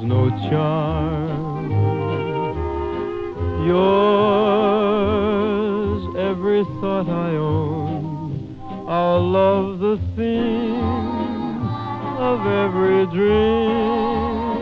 no charm. Yours, every thought I own, our love the theme of every dream.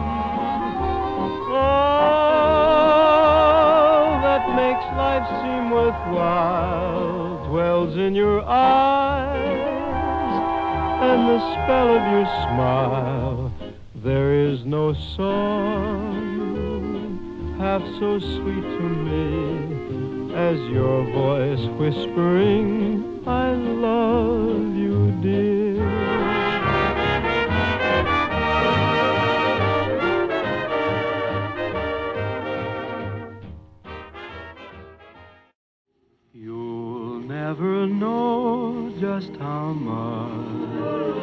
All that makes life seem worthwhile dwells in your eyes and the spell of your smile. There is no song half so sweet to me as your voice whispering, I love you, dear. You'll never know just how much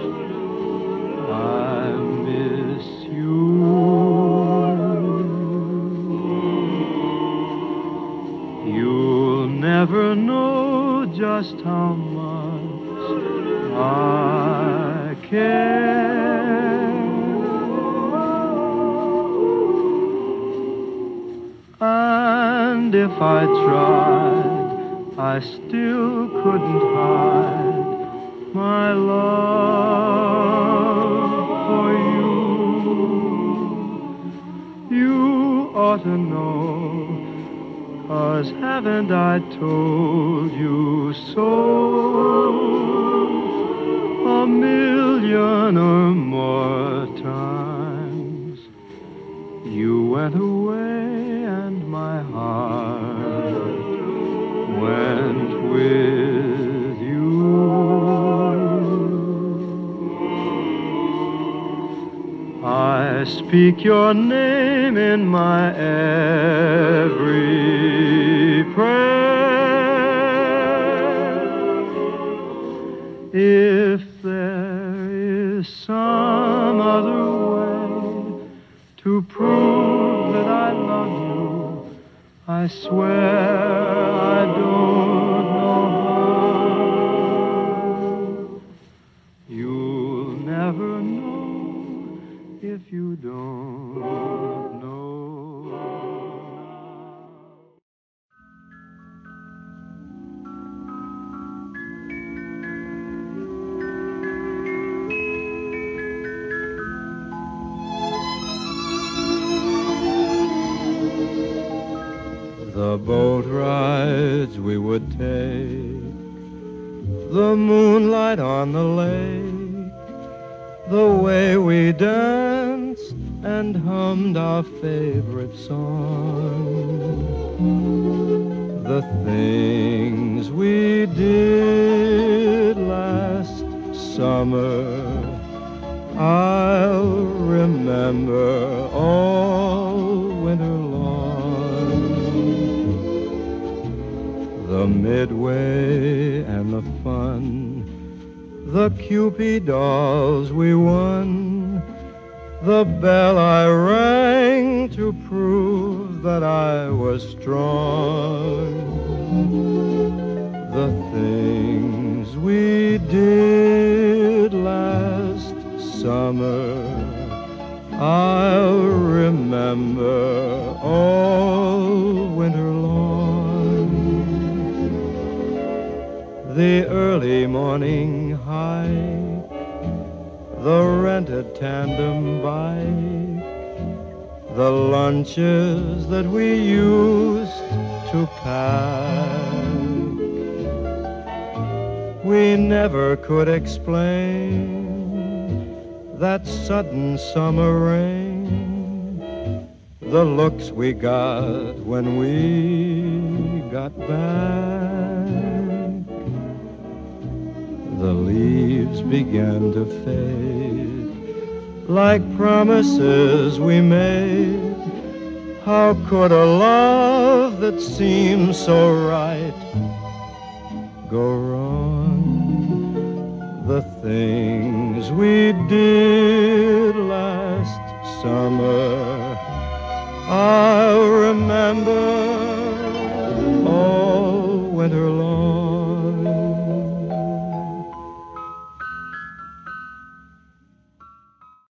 I miss you. You'll never know just how much I care. And if I tried, I still couldn't hide my love for you. You ought to know, 'cause haven't I told you so 1,000,000 or more times? You went away and my heart went with you. I speak your name in my every prayer. If there is some other way to prove that I love you, I swear I don't know how. You'll never know if you don't know. The boat rides we would take, the moonlight on the lake, the way we danced and hummed our favorite song, the things we did last summer, I'll remember all winter long. The midway and the fun, the Cupid dolls we won, the bell I rang to prove that I was strong, the things we did last summer, I'll remember all winter long. The early morning hike, the rented tandem bike, the lunches that we used to pack. We never could explain that sudden summer rain, the looks we got when we got back. The leaves began to fade like promises we made. How could a love that seemed so right go wrong? The things we did last summer, I'll remember